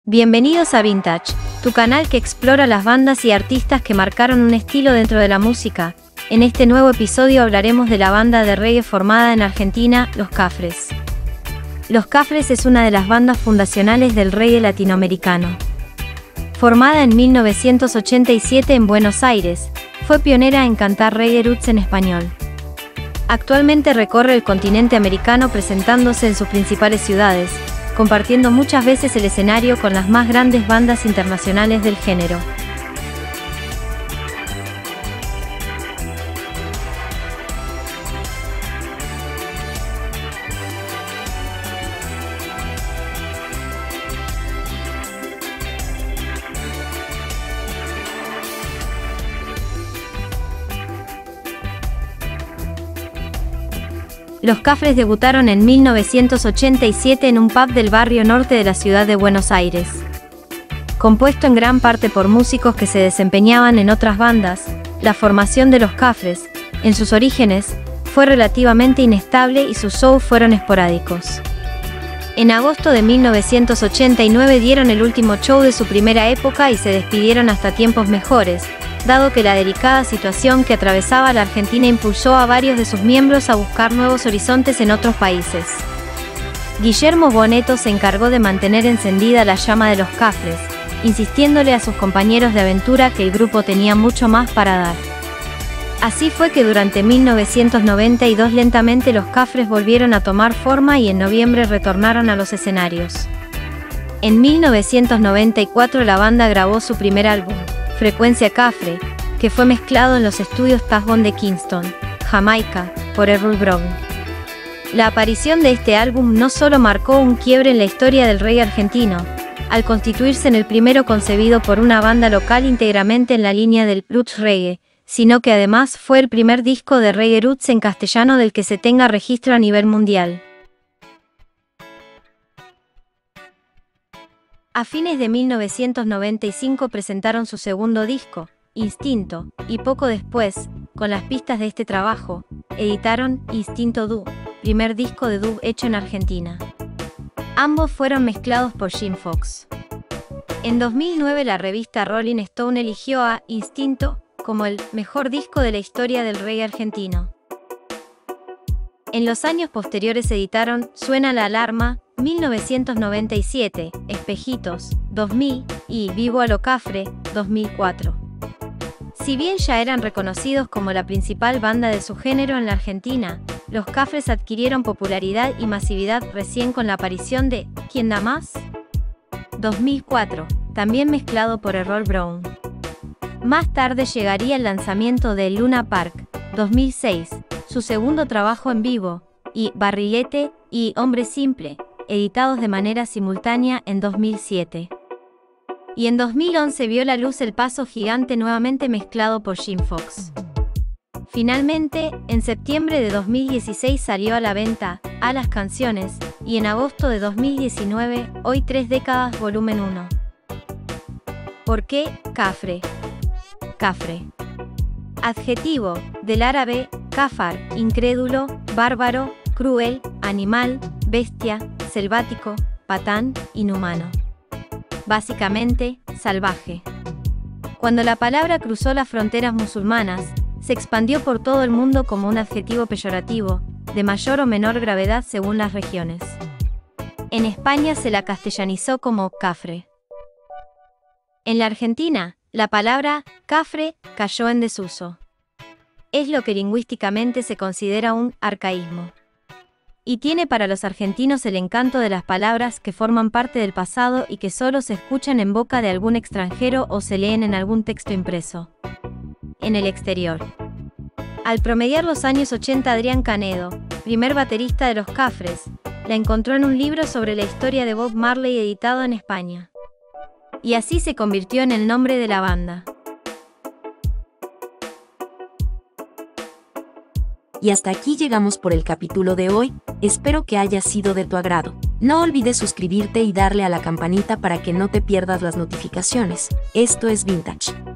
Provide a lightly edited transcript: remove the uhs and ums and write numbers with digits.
Bienvenidos a Vintage, tu canal que explora las bandas y artistas que marcaron un estilo dentro de la música. En este nuevo episodio hablaremos de la banda de reggae formada en Argentina, Los Cafres. Los Cafres es una de las bandas fundacionales del reggae latinoamericano. Formada en 1987 en Buenos Aires, fue pionera en cantar reggae roots en español. Actualmente recorre el continente americano presentándose en sus principales ciudades, compartiendo muchas veces el escenario con las más grandes bandas internacionales del género. Los Cafres debutaron en 1987 en un pub del barrio norte de la ciudad de Buenos Aires. Compuesto en gran parte por músicos que se desempeñaban en otras bandas, la formación de Los Cafres, en sus orígenes, fue relativamente inestable y sus shows fueron esporádicos. En agosto de 1989 dieron el último show de su primera época y se despidieron hasta tiempos mejores, dado que la delicada situación que atravesaba la Argentina impulsó a varios de sus miembros a buscar nuevos horizontes en otros países. Guillermo Bonetto se encargó de mantener encendida la llama de Los Cafres, insistiéndole a sus compañeros de aventura que el grupo tenía mucho más para dar. Así fue que durante 1992 lentamente Los Cafres volvieron a tomar forma y en noviembre retornaron a los escenarios. En 1994 la banda grabó su primer álbum, Frecuencia Cafre, que fue mezclado en los estudios Tasbond de Kingston, Jamaica, por Errol Brown. La aparición de este álbum no solo marcó un quiebre en la historia del reggae argentino, al constituirse en el primero concebido por una banda local íntegramente en la línea del roots reggae, sino que además fue el primer disco de reggae roots en castellano del que se tenga registro a nivel mundial. A fines de 1995 presentaron su segundo disco, Instinto, y poco después, con las pistas de este trabajo, editaron Instinto Dub, primer disco de dub hecho en Argentina. Ambos fueron mezclados por Jim Fox. En 2009 la revista Rolling Stone eligió a Instinto como el mejor disco de la historia del reggae argentino. En los años posteriores editaron Suena la alarma, 1997, Espejitos, 2000, y Vivo a lo Cafre, 2004. Si bien ya eran reconocidos como la principal banda de su género en la Argentina, Los Cafres adquirieron popularidad y masividad recién con la aparición de ¿Quién da más?, 2004, también mezclado por Errol Brown. Más tarde llegaría el lanzamiento de Luna Park, 2006, su segundo trabajo en vivo, y Barrilete y Hombre Simple, editados de manera simultánea en 2007. Y en 2011 vio la luz El Paso Gigante nuevamente mezclado por Jim Fox. Finalmente, en septiembre de 2016 salió a la venta A las Canciones, y en agosto de 2019, Hoy 3 décadas volumen 1. ¿Por qué Cafre? Cafre. Adjetivo, del árabe, kafar, incrédulo, bárbaro, cruel, animal, bestia, selvático, patán, inhumano. Básicamente, salvaje. Cuando la palabra cruzó las fronteras musulmanas, se expandió por todo el mundo como un adjetivo peyorativo, de mayor o menor gravedad según las regiones. En España se la castellanizó como cafre. En la Argentina, la palabra cafre cayó en desuso. Es lo que lingüísticamente se considera un arcaísmo. Y tiene para los argentinos el encanto de las palabras que forman parte del pasado y que solo se escuchan en boca de algún extranjero o se leen en algún texto impreso en el exterior. Al promediar los años 80, Adrián Canedo, primer baterista de Los Cafres, la encontró en un libro sobre la historia de Bob Marley editado en España. Y así se convirtió en el nombre de la banda. Y hasta aquí llegamos por el capítulo de hoy, espero que haya sido de tu agrado. No olvides suscribirte y darle a la campanita para que no te pierdas las notificaciones. Esto es Vintage.